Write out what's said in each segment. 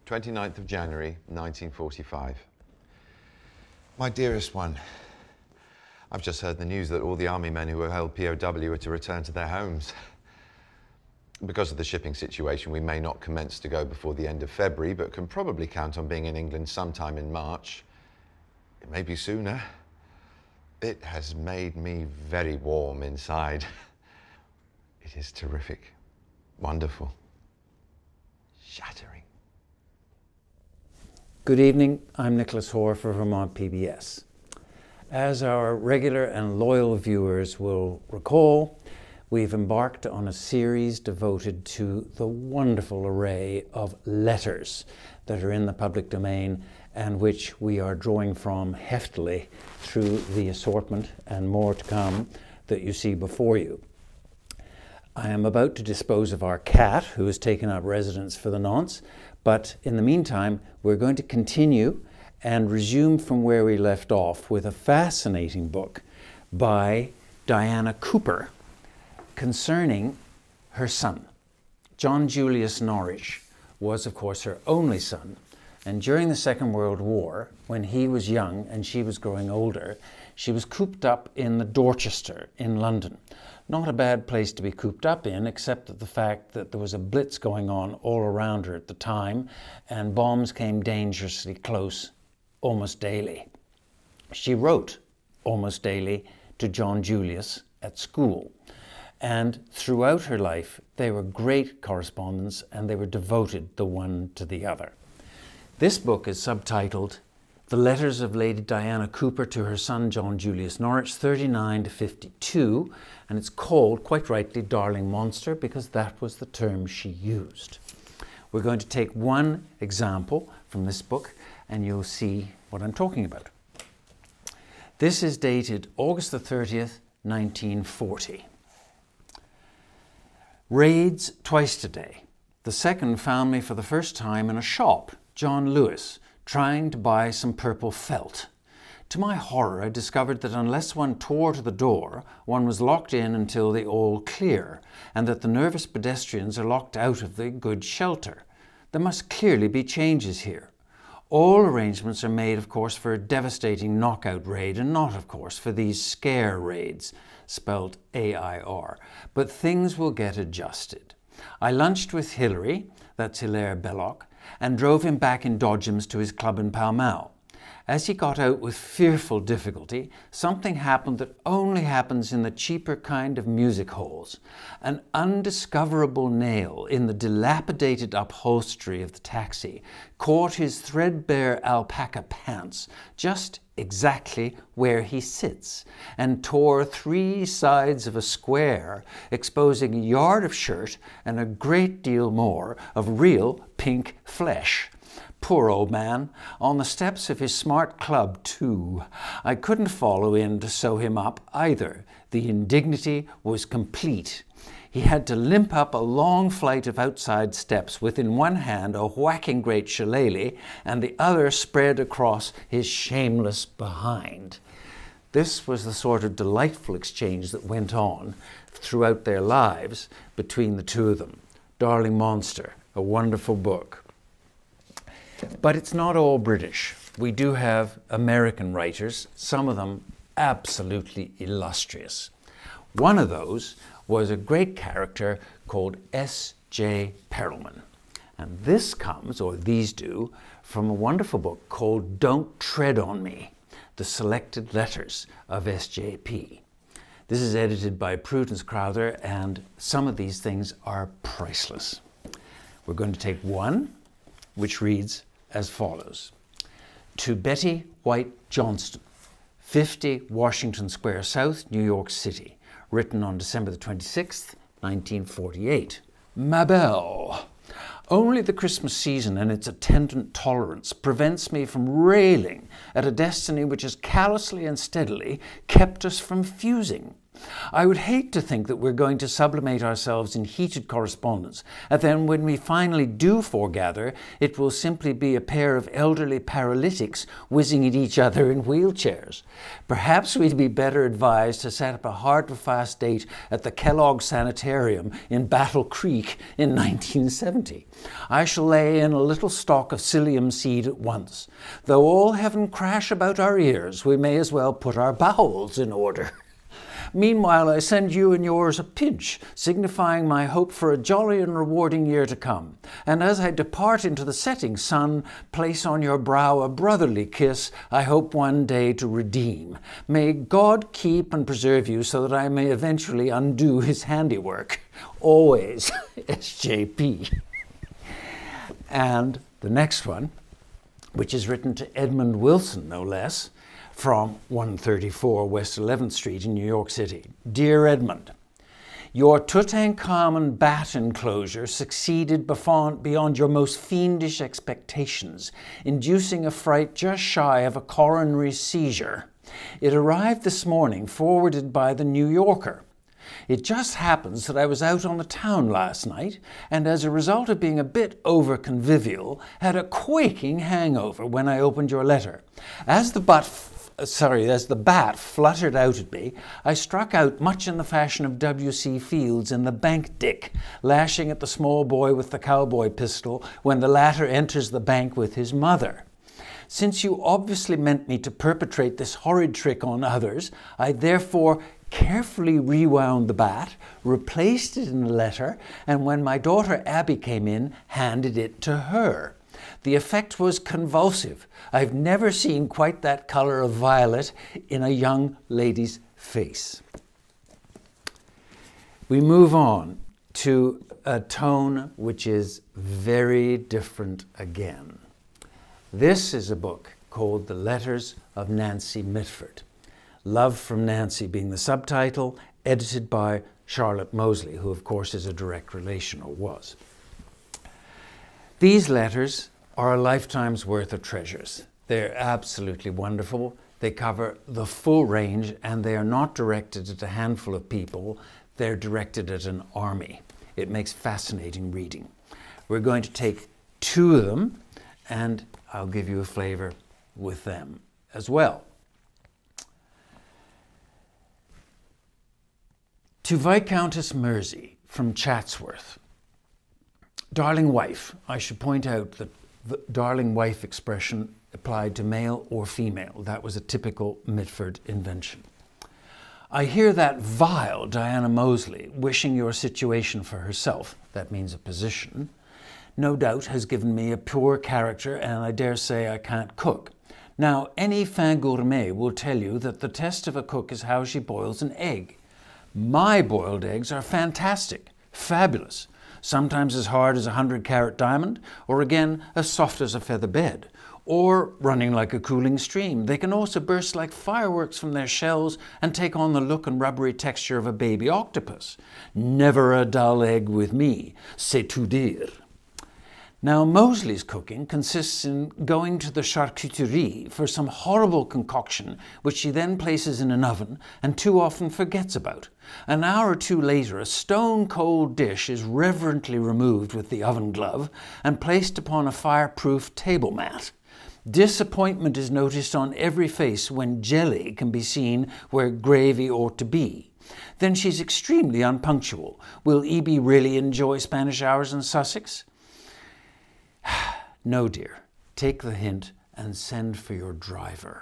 29th of January, 1945. My dearest one, I've just heard the news that all the army men who were held POW are to return to their homes. Because of the shipping situation, we may not commence to go before the end of February, but can probably count on being in England sometime in March. It may be sooner. It has made me very warm inside. It is terrific, wonderful, shattering. Good evening, I'm Nicholas Hoare for Vermont PBS. As our regular and loyal viewers will recall, we've embarked on a series devoted to the wonderful array of letters that are in the public domain and which we are drawing from heftily through the assortment and more to come that you see before you. I am about to dispose of our cat, who has taken up residence for the nonce, but in the meantime, we're going to continue and resume from where we left off with a fascinating book by Diana Cooper concerning her son. John Julius Norwich was, of course, her only son, and during the Second World War, when he was young and she was growing older, she was cooped up in the Dorchester in London. Not a bad place to be cooped up in, except that the fact that there was a blitz going on all around her at the time, and bombs came dangerously close almost daily. She wrote almost daily to John Julius at school, and throughout her life they were great correspondents and they were devoted the one to the other. This book is subtitled The Letters of Lady Diana Cooper to her son John Julius Norwich, 39 to 52, and it's called, quite rightly, Darling Monster, because that was the term she used. We're going to take one example from this book and you'll see what I'm talking about. This is dated August the 30th, 1940. Raids twice today. The second found me for the first time in a shop, John Lewis, trying to buy some purple felt. To my horror, I discovered that unless one tore to the door, one was locked in until the all clear, and that the nervous pedestrians are locked out of the good shelter. There must clearly be changes here. All arrangements are made, of course, for a devastating knockout raid, and not, of course, for these scare raids, spelled A-I-R. But things will get adjusted. I lunched with Hilary, that's Hilaire Belloc, and drove him back in dodgems to his club in Pall Mall. As he got out with fearful difficulty, something happened that only happens in the cheaper kind of music halls. An undiscoverable nail in the dilapidated upholstery of the taxi caught his threadbare alpaca pants just exactly where he sits and tore 3 sides of a square, exposing a yard of shirt and a great deal more of real pink flesh. Poor old man, on the steps of his smart club too. I couldn't follow in to sew him up either. The indignity was complete. He had to limp up a long flight of outside steps with in one hand a whacking great shillelagh and the other spread across his shameless behind. This was the sort of delightful exchange that went on throughout their lives between the two of them. Darling Monster, a wonderful book. But it's not all British. We do have American writers, some of them absolutely illustrious. One of those was a great character called S.J. Perelman. And this comes, or these do, from a wonderful book called Don't Tread on Me, The Selected Letters of SJP. This is edited by Prudence Crowther, and some of these things are priceless. We're going to take one, which reads as follows. To Betty White Johnston, 50 Washington Square South, New York City, written on December the 26th, 1948. Ma belle, only the Christmas season and its attendant tolerance prevents me from railing at a destiny which has callously and steadily kept us from fusing. I would hate to think that we're going to sublimate ourselves in heated correspondence, and then when we finally do foregather, it will simply be a pair of elderly paralytics whizzing at each other in wheelchairs. Perhaps we'd be better advised to set up a hard and fast date at the Kellogg Sanitarium in Battle Creek in 1970. I shall lay in a little stock of psyllium seed at once. Though all heaven crash about our ears, we may as well put our bowels in order. Meanwhile, I send you and yours a pinch, signifying my hope for a jolly and rewarding year to come. And as I depart into the setting sun, place on your brow a brotherly kiss I hope one day to redeem. May God keep and preserve you so that I may eventually undo his handiwork. Always, SJP. And the next one, which is written to Edmund Wilson, no less, from 134 West 11th Street in New York City. Dear Edmund, your Tutankhamun bat enclosure succeeded beyond your most fiendish expectations, inducing a fright just shy of a coronary seizure. It arrived this morning, forwarded by the New Yorker. It just happens that I was out on the town last night, and as a result of being a bit over-convivial, had a quaking hangover when I opened your letter. As the bat fluttered out at me, I struck out much in the fashion of W.C. Fields in The Bank Dick, lashing at the small boy with the cowboy pistol when the latter enters the bank with his mother. Since you obviously meant me to perpetrate this horrid trick on others, I therefore carefully rewound the bat, replaced it in the letter, and when my daughter Abby came in, handed it to her. The effect was convulsive. I've never seen quite that color of violet in a young lady's face. We move on to a tone which is very different again. This is a book called The Letters of Nancy Mitford. Love from Nancy being the subtitle, edited by Charlotte Mosley, who of course is a direct relation, or was. These letters are a lifetime's worth of treasures. They're absolutely wonderful. They cover the full range, and they are not directed at a handful of people. They're directed at an army. It makes fascinating reading. We're going to take two of them, and I'll give you a flavor with them as well. To Viscountess Mersey from Chatsworth. Darling wife. I should point out that the darling wife expression applied to male or female. That was a typical Mitford invention. I hear that vile Diana Mosley wishing your situation for herself, that means a position, no doubt has given me a poor character, and I dare say I can't cook. Now, any fin gourmet will tell you that the test of a cook is how she boils an egg. My boiled eggs are fantastic, fabulous, sometimes as hard as a 100-carat diamond, or again as soft as a feather bed, or running like a cooling stream. They can also burst like fireworks from their shells and take on the look and rubbery texture of a baby octopus. Never a dull egg with me, c'est tout dire. Now, Mosley's cooking consists in going to the charcuterie for some horrible concoction which she then places in an oven and too often forgets about. An hour or two later, a stone-cold dish is reverently removed with the oven glove and placed upon a fireproof table mat. Disappointment is noticed on every face when jelly can be seen where gravy ought to be. Then she's extremely unpunctual. Will E.B. really enjoy Spanish hours in Sussex? No, dear. Take the hint and send for your driver.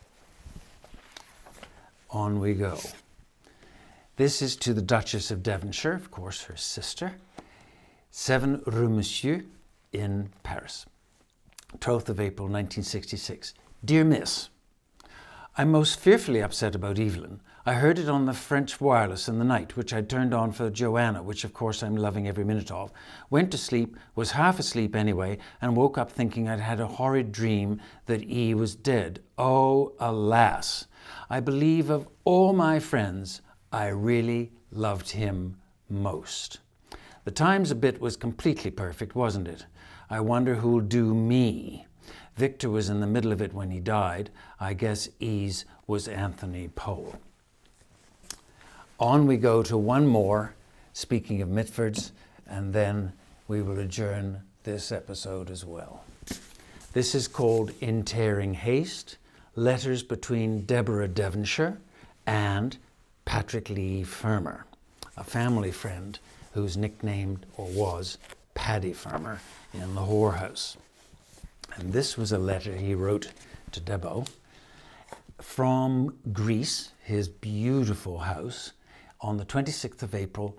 On we go. This is to the Duchess of Devonshire, of course her sister, 7 Rue Monsieur in Paris. 12th of April 1966. Dear Miss, I'm most fearfully upset about Evelyn. I heard it on the French wireless in the night, which I'd turned on for Joanna, which of course I'm loving every minute of. Went to sleep, was half asleep anyway, and woke up thinking I'd had a horrid dream that E was dead. Oh, alas! I believe of all my friends, I really loved him most. The Times bit was completely perfect, wasn't it? I wonder who'll do me. Victor was in the middle of it when he died. I guess E's was Anthony Powell. On we go to one more, speaking of Mitfords, and then we will adjourn this episode as well. This is called In Tearing Haste, Letters Between Deborah Devonshire and Patrick Lee Fermor, a family friend who's nicknamed, or was, Paddy Fermor in the Hoare house. And this was a letter he wrote to Debo from Greece, his beautiful house, on the 26th of April,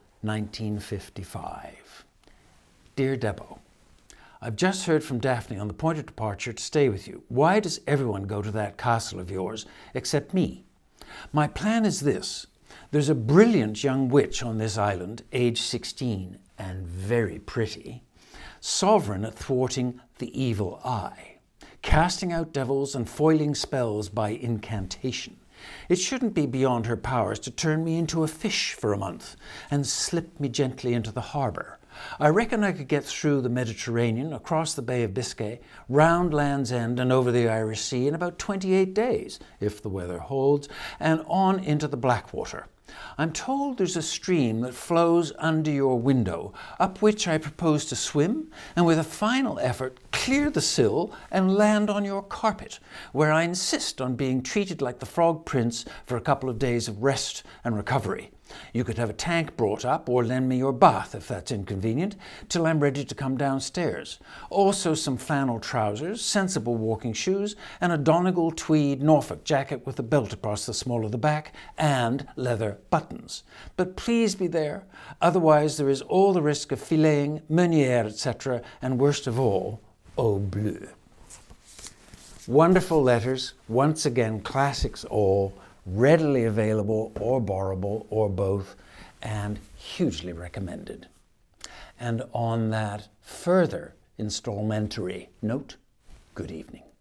1955. Dear Debo, I've just heard from Daphne on the point of departure to stay with you. Why does everyone go to that castle of yours except me? My plan is this. There's a brilliant young witch on this island, age 16 and very pretty, sovereign at thwarting the evil eye, casting out devils and foiling spells by incantation. It shouldn't be beyond her powers to turn me into a fish for a month and slip me gently into the harbour. I reckon I could get through the Mediterranean, across the Bay of Biscay, round Land's End and over the Irish Sea in about 28 days, if the weather holds, and on into the Blackwater. I'm told there's a stream that flows under your window, up which I propose to swim, and with a final effort clear the sill and land on your carpet, where I insist on being treated like the Frog Prince for a couple of days of rest and recovery. You could have a tank brought up or lend me your bath if that's inconvenient, till I'm ready to come downstairs. Also some flannel trousers, sensible walking shoes, and a Donegal tweed Norfolk jacket with a belt across the small of the back and leather buttons. But please be there, otherwise there is all the risk of filleting, meunière, etc., and worst of all, au bleu. Wonderful letters, once again classics all, readily available or borrowable or both, and hugely recommended. And on that further installmentary note, good evening.